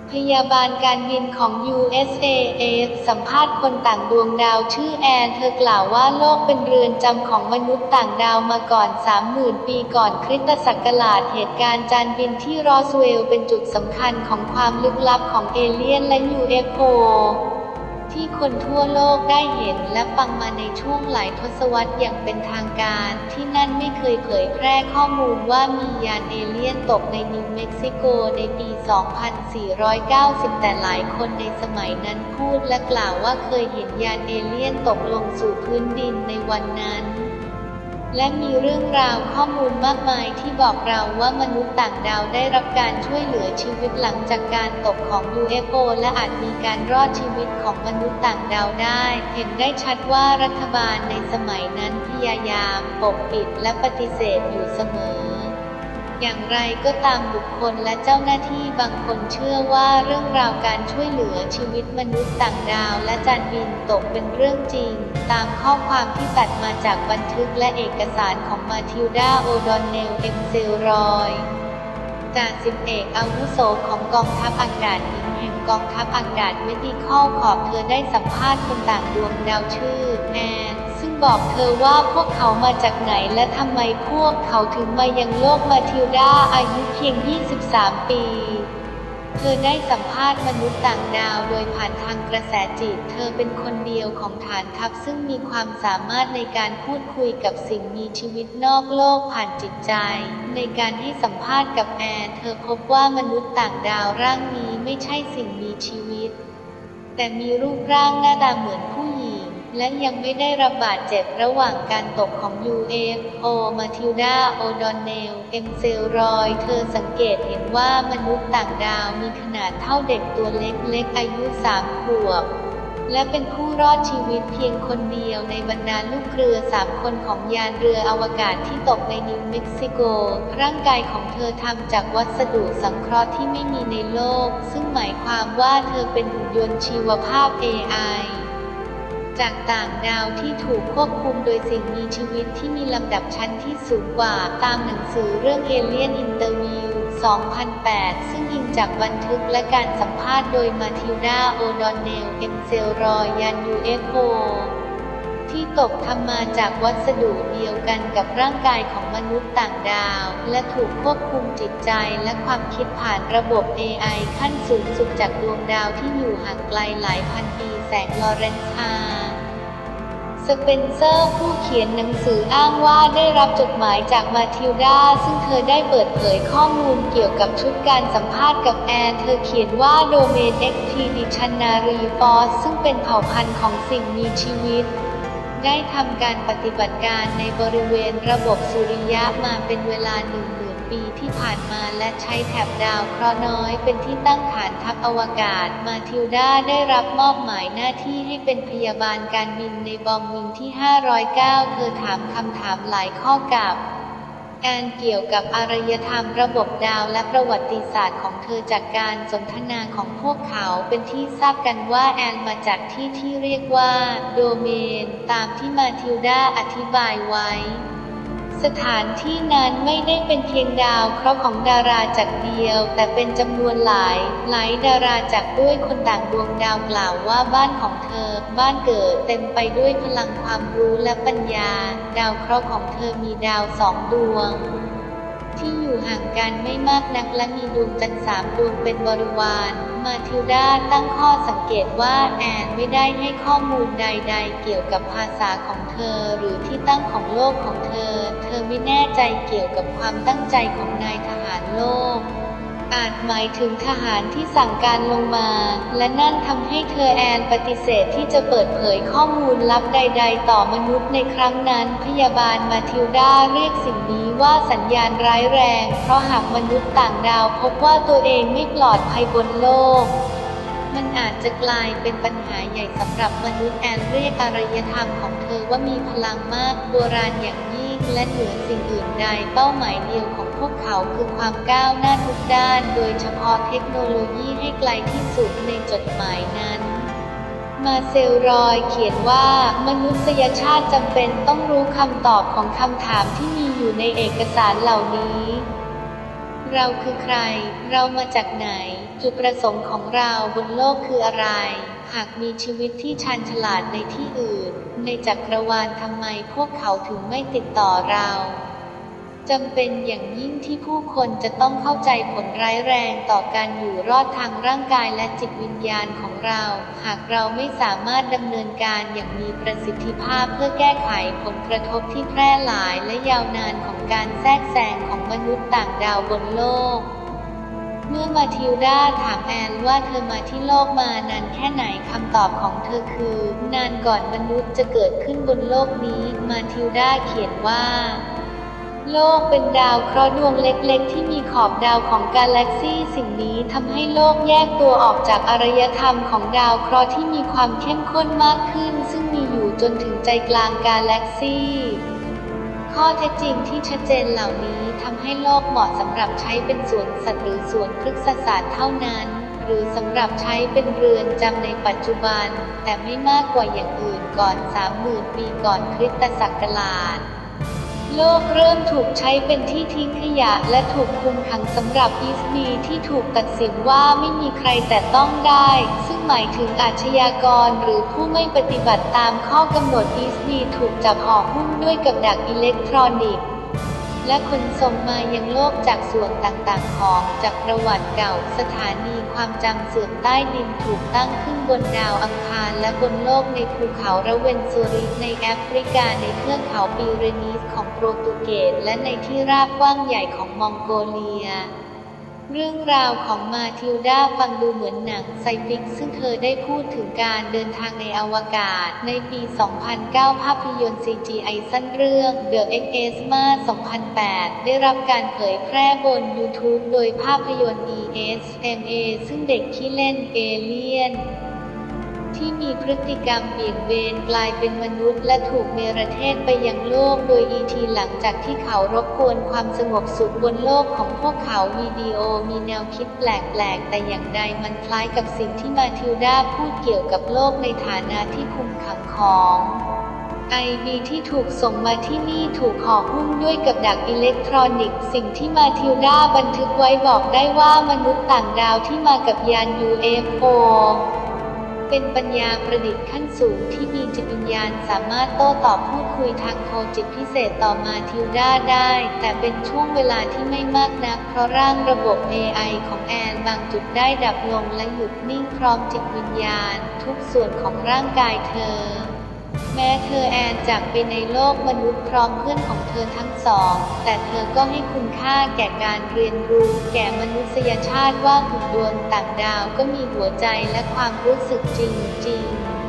พยาบาลการบินของ USAF สัมภาษณ์คนต่างดวงดาวชื่อแอนเธอกล่าวว่าโลกเป็นเรือนจำของมนุษย์ต่างดาวมาก่อน 30,000 ปีก่อนคริสตศักราชเหตุการณ์จานบินที่รอสเวลล์เป็นจุดสำคัญของความลึกลับของเอเลี่ยนและ UFO ที่คนทั่วโลกได้เห็นและฟังมาในช่วงหลายทศวรรษอย่างเป็นทางการที่นั่นไม่เคยเผยแพร่ข้อมูลว่ามียานเอเลี่ยนตกในนิวเม็กซิโกในปี 2490 แต่หลายคนในสมัยนั้นพูดและกล่าวว่าเคยเห็นยานเอเลี่ยนตกลงสู่พื้นดินในวันนั้นและมีเรื่องราวข้อมูลมากมายที่บอกเราว่ามนุษย์ต่างดาวได้รับการช่วยเหลือชีวิตหลังจากการตกของ UFO และอาจมีการรอดชีวิตของมนุษย์ต่างดาวได้เห็นได้ชัดว่ารัฐบาลในสมัยนั้นพยายามปกปิดและปฏิเสธอยู่เสมออย่างไรก็ตามบุคคลและเจ้าหน้าที่บางคนเชื่อว่าเรื่องราวการช่วยเหลือชีวิตมนุษย์ต่างดาวและจานบินตกเป็นเรื่องจริงตามข้อความที่ตัดมาจากบันทึกและเอกสารของมาทิลดา โอดอนเนล เอ็มเซลรอยจ่าสิบเอกอาวุโสของกองทัพอากาศหญิงแห่งกองทัพอากาศเมดิคอลคอร์ปเธอได้สัมภาษณ์คนต่างดวงดาวชื่อแอนซึ่งบอกเธอว่าพวกเขามาจากไหนและทำไมพวกเขาถึงมายังโลกมาทิลดาอายุเพียง 23 ปี เธอได้สัมภาษณ์มนุษย์ต่างดาวโดยผ่านทางกระแสจิตเธอเป็นคนเดียวของฐานทัพซึ่งมีความสามารถในการพูดคุยกับสิ่งมีชีวิตนอกโลกผ่านจิตใจในการให้สัมภาษณ์กับแอนเธอพบว่ามนุษย์ต่างดาวร่างนี้ไม่ใช่สิ่งมีชีวิตแต่มีรูปร่างหน้าตาเหมือนผู้หญิงและยังไม่ได้รับบาดเจ็บระหว่างการตกของ UFO มาทิลดา โอดอนเนล เอ็มเซลรอยเธอสังเกตเห็นว่ามนุษย์ต่างดาวมีขนาดเท่าเด็กตัวเล็กๆอายุ 3 ขวบและเป็นผู้รอดชีวิตเพียงคนเดียวในบรรดาลูกเรือ 3 คนของยานเรืออวกาศที่ตกในนิวเม็กซิโกร่างกายของเธอทำจากวัสดุสังเคราะห์ที่ไม่มีในโลกซึ่งหมายความว่าเธอเป็นหุ่นยนต์ชีวภาพ AIจากต่างดาวที่ถูกควบคุมโดยสิ่งมีชีวิตที่มีลำดับชั้นที่สูงกว่าตามหนังสือเรื่อง Alien Interview 2008 ซึ่งอิงจากบันทึกและการสัมภาษณ์โดยมาทิลดา โอดอนเนล เอ็มเซลรอยยาน UFO ที่ตกทำมาจากวัสดุเดียวกันกับร่างกายของมนุษย์ต่างดาวและถูกควบคุมจิตใจและความคิดผ่านระบบ AI ขั้นสูงสุดจากดวงดาวที่อยู่ห่างไกลหลายพันปีแสงลอเรนซ์ สเปนเซอร์ผู้เขียนหนังสืออ้างว่าได้รับจดหมายจากมาทิลดาซึ่งเธอได้เปิดเผยข้อมูลเกี่ยวกับชุดการสัมภาษณ์กับแอนเธอเขียนว่าโดเมน Expeditionary Force ซึ่งเป็นเผ่าพันธุ์ของสิ่งมีชีวิตได้ทำการปฏิบัติการในบริเวณระบบสุริยะมาเป็นเวลา10,000 ปีที่ผ่านมาและใช้แถบดาวเคราะห์น้อยเป็นที่ตั้งฐานทัพอวกาศมาทิลดาได้รับมอบหมายหน้าที่ให้เป็นพยาบาลการบินในบอมบินที่ 509 เธอถามคำถามหลายข้อกับแอนเกี่ยวกับอารยธรรมระบบดาวและประวัติศาสตร์ของเธอจากการสนทนาของพวกเขาเป็นที่ทราบกันว่าแอนมาจากที่เรียกว่าโดเมนตามที่มาทิลดาอธิบายไว้สถานที่นั้นไม่ได้เป็นเพียงดาวเคราะห์ของดาราจักรเดียวแต่เป็นจำนวนหลายดาราจักรด้วยคนต่างดวงดาวกล่าวว่าบ้านของเธอบ้านเกิดเต็มไปด้วยพลังความรู้และปัญญาดาวเคราะห์ของเธอมีดาว2 ดวงที่อยู่ห่างกันไม่มากนักและมีดวงจันทร์3 ดวงเป็นบริวารมาทิลดาตั้งข้อสังเกตว่าแอนไม่ได้ให้ข้อมูลใดๆเกี่ยวกับภาษาของเธอหรือที่ตั้งของโลกของเธอไม่แน่ใจเกี่ยวกับความตั้งใจของนายทหารโลกอาจหมายถึงทหารที่สั่งการลงมาและนั่นทำให้เธอแอนปฏิเสธที่จะเปิดเผยข้อมูลลับใดๆต่อมนุษย์ในครั้งนั้นพยาบาลมาทิลดาเรียกสิ่งนี้ว่าสัญญาณร้ายแรงเพราะหากมนุษย์ต่างดาวพบว่าตัวเองไม่ปลอดภัยบนโลกมันอาจจะกลายเป็นปัญหาใหญ่สำหรับมนุษย์แอนเรียกอารยธรรมของเธอว่ามีพลังมากโบราณอย่างยิ่งและเหนือสิ่งอื่นใดเป้าหมายเดียวของพวกเขาคือความก้าวหน้าทุกด้านโดยเฉพาะเทคโนโลยีให้ไกลที่สุดในจดหมายนั้นมาเซลรอยเขียนว่ามนุษยชาติจำเป็นต้องรู้คำตอบของคำถามที่มีอยู่ในเอกสารเหล่านี้เราคือใคร เรามาจากไหน จุดประสงค์ของเราบนโลกคืออะไร หากมีชีวิตที่ชาญฉลาดในที่อื่น ในจักรวาลทำไมพวกเขาถึงไม่ติดต่อเราจำเป็นอย่างยิ่งที่ผู้คนจะต้องเข้าใจผลร้ายแรงต่อการอยู่รอดทางร่างกายและจิตวิญญาณของเรา หากเราไม่สามารถดำเนินการอย่างมีประสิทธิภาพเพื่อแก้ไขผลกระทบที่แพร่หลายและยาวนานของการแทรกแซงของมนุษย์ต่างดาวบนโลก เมื่อมาทิลดาถามแอนว่าเธอมาที่โลกมานานแค่ไหนคำตอบของเธอคือ นานก่อนมนุษย์จะเกิดขึ้นบนโลกนี้ มาทิลดาเขียนว่าโลกเป็นดาวเคราะห์ดวงเล็กๆที่มีขอบดาวของกาแล็กซีสิ่งนี้ทำให้โลกแยกตัวออกจากอารยธรรมของดาวเคราะห์ที่มีความเข้มข้นมากขึ้นซึ่งมีอยู่จนถึงใจกลางกาแล็กซีข้อเท็จจริงที่ชัดเจนเหล่านี้ทำให้โลกเหมาะสำหรับใช้เป็นสวนสัตว์หรือสวนพฤกษศาสตร์เท่านั้นหรือสำหรับใช้เป็นเรือนจำในปัจจุบันแต่ไม่มากกว่าอย่างอื่นก่อน 30,000 ปีก่อนคริสตศักราชโลกเริ่มถูกใช้เป็นที่ทิ้งขยะและถูกคุมขังสำหรับอีสบีที่ถูกตัดสินว่าไม่มีใครแตะต้องได้ซึ่งหมายถึงอาชญากรหรือผู้ไม่ปฏิบัติตามข้อกำหนดอีสบีถูกจับห่อหุ้มด้วยกับดักอิเล็กทรอนิกส์และขนส่งมายังโลกจากส่วนต่างๆของจักรวรรดิเก่าสถานีความจำเสื่อมใต้ดินถูกตั้งขึ้นบนดาวอังคารและบนโลกในภูเขาระเวนซูริในแอฟริกาในเทือกเขาปีเรนีสของโปรตุเกสและในที่ราบกว้างใหญ่ของมองโกเลียเรื่องราวของมาทิลดาฟังดูเหมือนหนังไซฟิกซึ่งเธอได้พูดถึงการเดินทางในอวกาศในปี 2009 ภาพยนตร์ CGI สั้นเรื่อง The Exma 2008 ได้รับการเผยแพร่บน YouTube โดยภาพยนตร์ ESMA ซึ่งเด็กที่เล่นเอเลี่ยนที่มีพฤติกรรมเบี่ยงเบนกลายเป็นมนุษย์และถูกเนรเทศไปยังโลกโดยอีหลังจากที่เขารบกวนความสงบสุขบนโลกของพวกเขาวิดีโอมีแนวคิดแปลกๆแต่อย่างใดมันคล้ายกับสิ่งที่มาทิลดาพูดเกี่ยวกับโลกในฐานะที่คุมขังของIB ที่ถูกส่งมาที่นี่ถูกห่อหุ้มด้วยกับดักอิเล็กทรอนิกส์สิ่งที่มาทิลดาบันทึกไว้บอกได้ว่ามนุษย์ต่างดาวที่มากับยาน UFOเป็นปัญญาประดิษฐ์ขั้นสูงที่มีจิตวิญญาณสามารถโต้ตอบพูดคุยทางโทรจิตพิเศษต่อมาทิลดาได้แต่เป็นช่วงเวลาที่ไม่มากนักเพราะร่างระบบ AI ของแอนบางจุดได้ดับลงและหยุดนิ่งพร้อมจิตวิญญาณทุกส่วนของร่างกายเธอแม้เธอแอนจากไปในโลกมนุษย์พร้อมเพื่อนของเธอทั้งสองแต่เธอก็ให้คุณค่าแก่การเรียนรู้แก่มนุษยชาติว่าหุ่นยนต์ต่างดาวก็มีหัวใจและความรู้สึกจริงๆ